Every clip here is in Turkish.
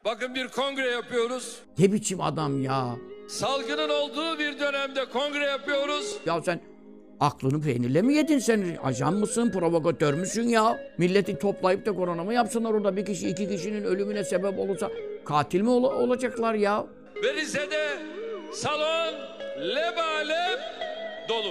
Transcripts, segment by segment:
Bakın bir kongre yapıyoruz. Ne biçim adam ya? Salgının olduğu bir dönemde kongre yapıyoruz. Ya sen aklını peynirle mi yedin sen? Ajan mısın, provokatör müsün ya? Milleti toplayıp da korona mı yapsınlar orada? Bir kişi, iki kişinin ölümüne sebep olursa katil mi olacaklar ya? Ve Rize'de salon lebalep dolu.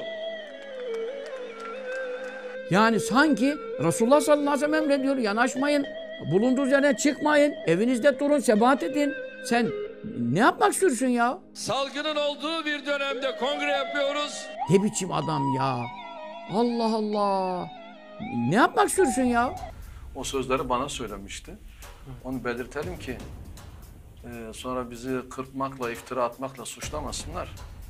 Yani sanki Resulullah sallallahu aleyhi ve sellem emrediyor, yanaşmayın, bulunduğunuz yerden çıkmayın, evinizde durun, sebat edin. Sen ne yapmak istiyorsun ya? Salgının olduğu bir dönemde kongre yapıyoruz. Ne biçim adam ya? Allah Allah! Ne yapmak istiyorsun ya? O sözleri bana söylemişti. Onu belirtelim ki sonra bizi kırpmakla, iftira atmakla suçlamasınlar.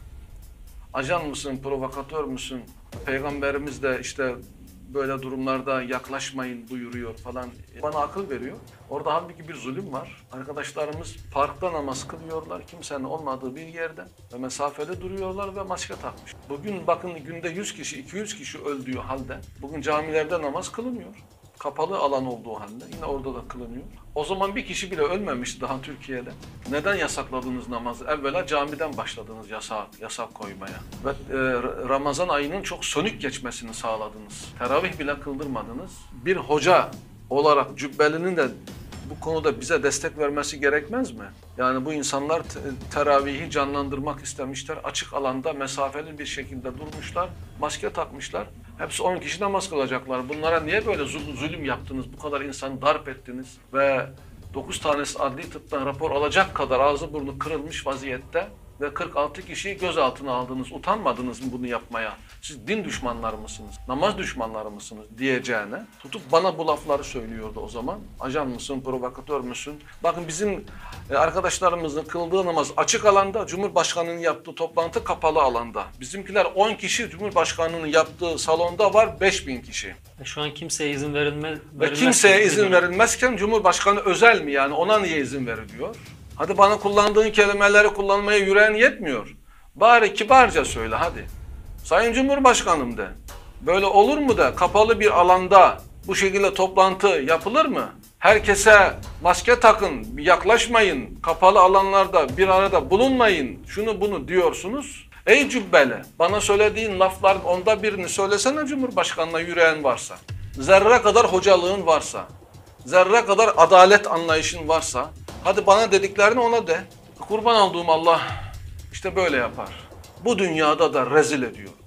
Ajan mısın, provokatör müsün? Peygamberimiz de işte böyle durumlarda yaklaşmayın buyuruyor falan. Bana akıl veriyor. Orada halbuki bir zulüm var. Arkadaşlarımız parkta namaz kılıyorlar. Kimsenin olmadığı bir yerde ve mesafeli duruyorlar ve maske takmış. Bugün bakın günde 100 kişi, 200 kişi öldüğü halde bugün camilerde namaz kılınıyor. Kapalı alan olduğu halde yine orada da kılınıyor. O zaman bir kişi bile ölmemişti daha Türkiye'de. Neden yasakladınız namazı? Evvela camiden başladınız yasak koymaya. Ve Ramazan ayının çok sönük geçmesini sağladınız. Teravih bile kıldırmadınız. Bir hoca olarak Cübbeli'nin de bu konuda bize destek vermesi gerekmez mi? Yani bu insanlar teravihi canlandırmak istemişler. Açık alanda mesafeli bir şekilde durmuşlar. Maske takmışlar. Hepsi 10 kişi namaz kılacaklar. Bunlara niye böyle zulüm yaptınız? Bu kadar insanı darp ettiniz ve 9 tanesi adli tıptan rapor alacak kadar ağzı burnu kırılmış vaziyette ve 46 kişiyi gözaltına aldınız. Utanmadınız mı bunu yapmaya? Siz din düşmanları mısınız? Namaz düşmanları mısınız diyeceğine tutup bana bu lafları söylüyordu o zaman. Ajan mısın, provokatör müsün? Bakın bizim arkadaşlarımızın kıldığı namaz açık alanda, Cumhurbaşkanı'nın yaptığı toplantı kapalı alanda. Bizimkiler 10 kişi, Cumhurbaşkanı'nın yaptığı salonda var 5000 kişi. Şu an kimseye izin verilmez. Ve kimseye izin verilmezken Cumhurbaşkanı özel mi yani ona niye izin veriliyor? Hadi bana kullandığın kelimeleri kullanmaya yüreğin yetmiyor. Bari kibarca söyle hadi. Sayın Cumhurbaşkanım de. Böyle olur mu da kapalı bir alanda bu şekilde toplantı yapılır mı? Herkese maske takın, yaklaşmayın, kapalı alanlarda bir arada bulunmayın, şunu bunu diyorsunuz. Ey Cübbeli, bana söylediğin lafların onda birini söylesene Cumhurbaşkanı'na yüreğin varsa. Zerre kadar hocalığın varsa, zerre kadar adalet anlayışın varsa, hadi bana dediklerini ona de. Kurban olduğum Allah işte böyle yapar. Bu dünyada da rezil ediyor.